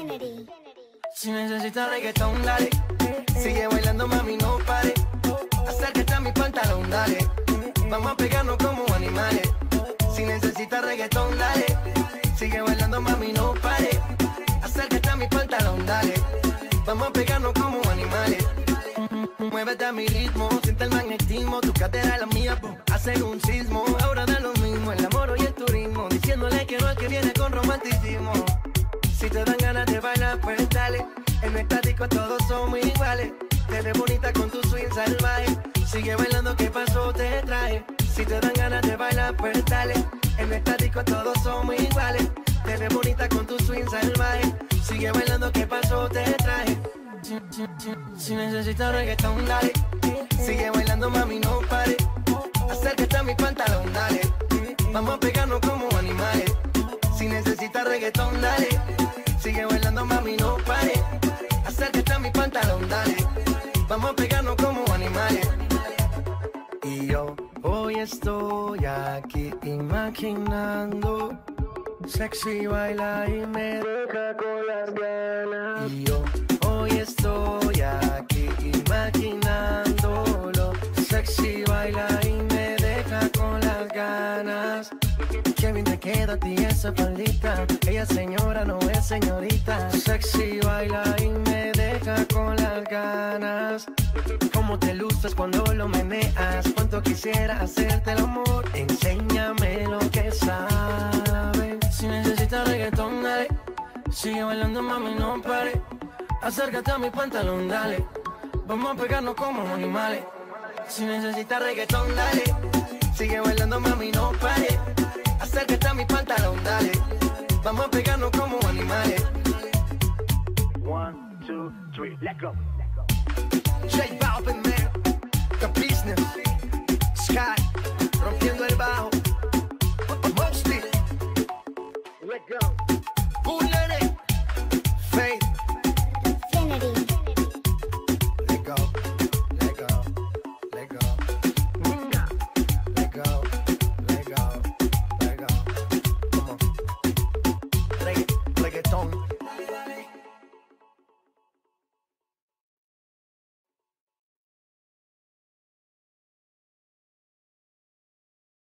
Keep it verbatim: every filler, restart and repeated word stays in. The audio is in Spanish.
Si necesitas reggaetón, dale. Sigue bailando, mami, no pare. Acércate a mi pantalón, dale. Vamos a pegarnos como animales. Si necesitas reggaetón, dale. Sigue bailando, mami, no pare. Acércate a mi pantalón, dale. Vamos a pegarnos como animales. Muévete a mi ritmo, siente el magnetismo. Tu cadera es la mía, hacen un sismo. Ahora da lo mismo, el amor y el turismo. Diciéndole que no es que viene con romanticismo. Si te dan ganas de bailar, pues dale. En el estático todos somos iguales. Te ves bonita con tu swing salvaje. Sigue bailando, ¿qué pasó? Te traje. Si te dan ganas de bailar, pues dale. En el estático todos somos iguales. Te ves bonita con tu swing salvaje. Sigue bailando, ¿qué pasó? Te traje. Si, si, si, si necesitas reggaetón, dale. Sigue bailando, mami, no pare. Acércate a mi pantalón, dale. Vamos a pegarnos como animales. Si necesitas reggaetón, dale. Sigue bailando, mami, no pare. Acércate a mi pantalón, dale. Vamos a pegarnos como animales. Y yo hoy estoy aquí imaginando. Sexy baila y me deja con las ganas. Y yo hoy estoy aquí imaginándolo. Sexy baila y me deja con las ganas. Qué bien te queda a ti esa faldita. Ella señora no es señorita. Sexy baila y me deja con las ganas. Cómo te luces cuando lo meneas. Cuánto quisiera hacerte el amor. Enséñame lo que sabes. Si necesitas reggaetón, dale. Sigue bailando, mami, no pare. Acércate a mi pantalón, dale. Vamos a pegarnos como animales. Si necesitas reggaetón, dale. Sigue bailando, mami, no pare. Acércate a mi pantalón, dale. Vamos a pegarnos como animales. One, two, three, let's go. J Balvin, man. The Business. Sky. Rompiendo el bajo. Mostly. Let's go.